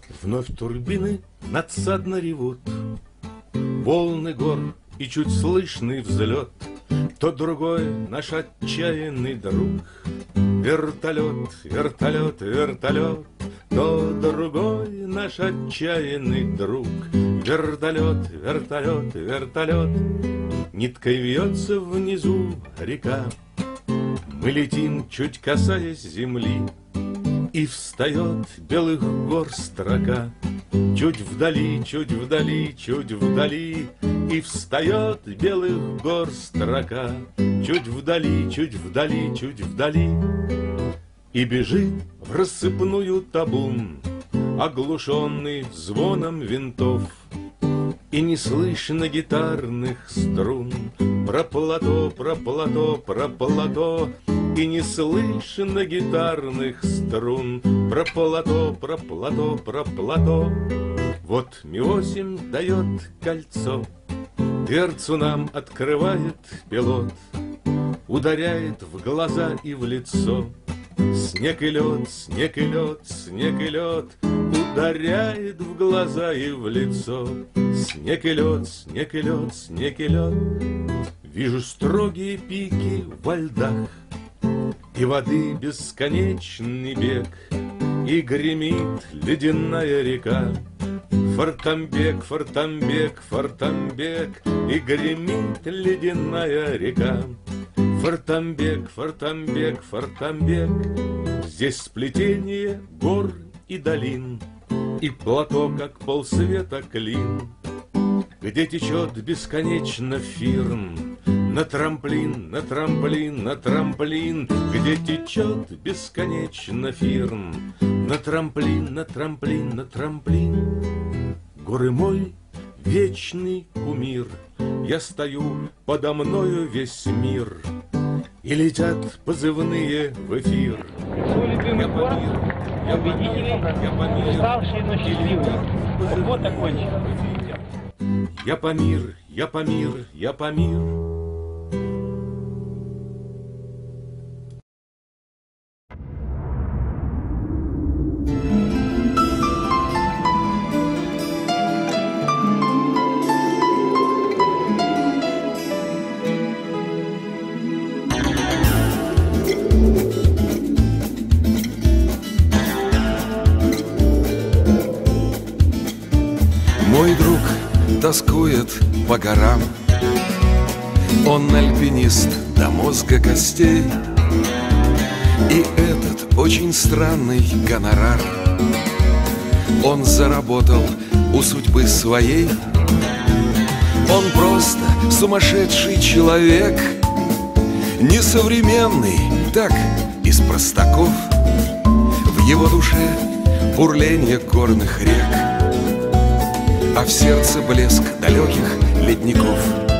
Вновь турбины надсадно ревут, волны гор и чуть слышный взлет. Тот другой наш отчаянный друг. Вертолет, вертолет, вертолет. Тот другой наш отчаянный друг. Вертолет, вертолет, вертолет. Ниткой вьется внизу река. Мы летим, чуть касаясь земли, и встает белых гор строка. Чуть вдали, чуть вдали, чуть вдали, и встает белых гор строка. Чуть вдали, чуть вдали, чуть вдали, и бежит в рассыпную табун, оглушенный звоном винтов. И не слышно гитарных струн. Про плато, про плато, про плато. И не слышно гитарных струн. Про плато, про плато, про плато. Вот Ми-8 дает кольцо, дверцу нам открывает пилот, ударяет в глаза и в лицо. Снег и лед, снег и лед, снег и лед, ударяет в глаза и в лицо. Снег и лед, снег и лед, снег и лед. Вижу строгие пики во льдах, и воды бесконечный бег, и гремит ледяная река. Фортамбек, Фортамбек, Фортамбек, и гремит ледяная река. Фортамбек, Фортамбек, Фортамбек. Здесь сплетение гор и долин, и плато, как полсвета клин, где течет бесконечно Фирн. На трамплин, на трамплин, на трамплин, где течет бесконечно Фирн. На трамплин, на трамплин, на трамплин. Горы мой вечный кумир, я стою, подо мною весь мир, и летят позывные в эфир. Любимый город, победителей, уставшие, но счастливые. Вот такой. Я Памир, я Памир, я Памир. Мой друг тоскует по горам, он альпинист до мозга костей. И этот очень странный гонорар он заработал у судьбы своей. Он просто сумасшедший человек, несовременный, так, из простаков. В его душе бурление горных рек, а в сердце блеск далеких ледников.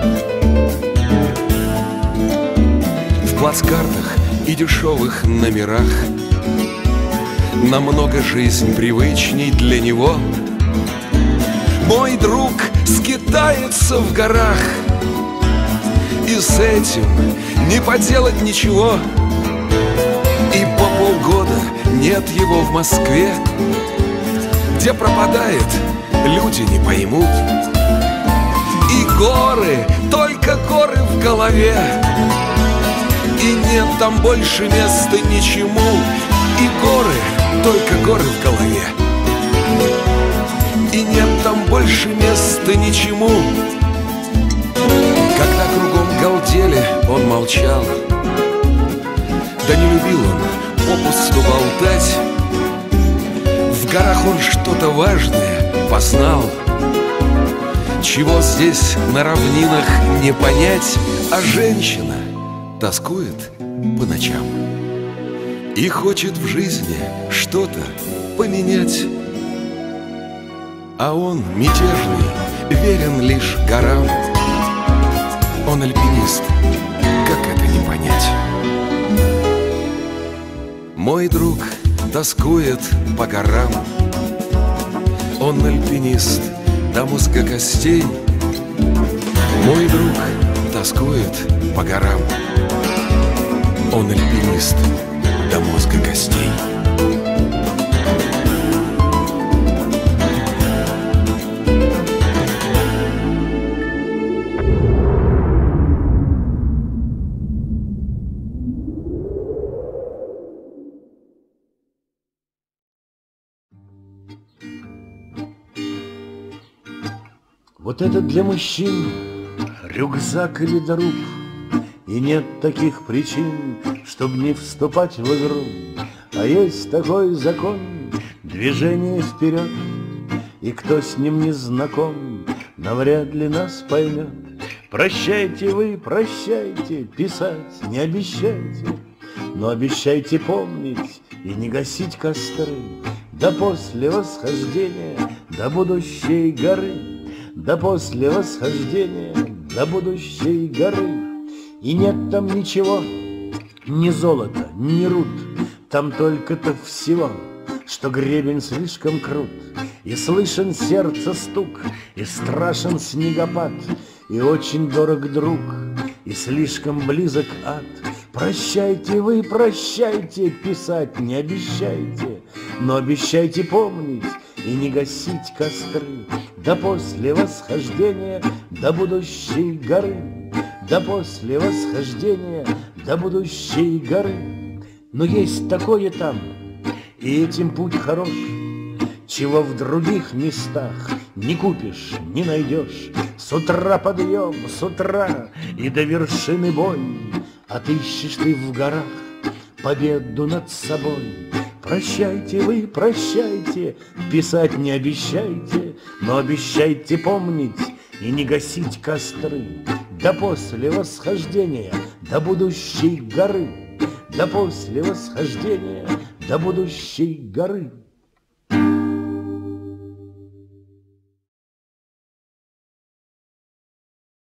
В плацкартах и дешевых номерах намного жизнь привычней для него. Мой друг скитается в горах, и с этим не поделать ничего. И по полгода нет его в Москве, где пропадает, люди не поймут. И горы, только горы в голове, и нет там больше места ничему. И горы, только горы в голове, и нет там больше места ничему. Когда кругом галдели, он молчал, да не любил он попусту болтать. В горах он что-то важное познал, чего здесь на равнинах не понять. А женщина тоскует по ночам и хочет в жизни что-то поменять. А он мятежный, верен лишь горам. Он альпинист, как это не понять? Мой друг тоскует по горам, он альпинист до мозга костей. Мой друг тоскует по горам, он альпинист до мозга костей. Вот это для мужчин рюкзак или труп, и нет таких причин, чтоб не вступать в игру. А есть такой закон — движение вперед, и кто с ним не знаком, навряд ли нас поймет. Прощайте вы, прощайте, писать не обещайте, но обещайте помнить и не гасить костры до после восхождения до будущей горы, до после восхождения до будущей горы. И нет там ничего, ни золота, ни руд, там только-то всего, что гребень слишком крут, и слышен сердце стук, и страшен снегопад, и очень дорог друг, и слишком близок ад. Прощайте вы, прощайте, писать не обещайте, но обещайте помнить и не гасить костры до после восхождения до будущей горы, до после восхождения до будущей горы. Но есть такое там, и этим путь хорош, чего в других местах не купишь, не найдешь. С утра подъем, с утра и до вершины бой, отыщешь ты в горах победу над собой. Прощайте вы, прощайте, писать не обещайте, но обещайте помнить и не гасить костры до после восхождения до будущей горы, до после восхождения до будущей горы.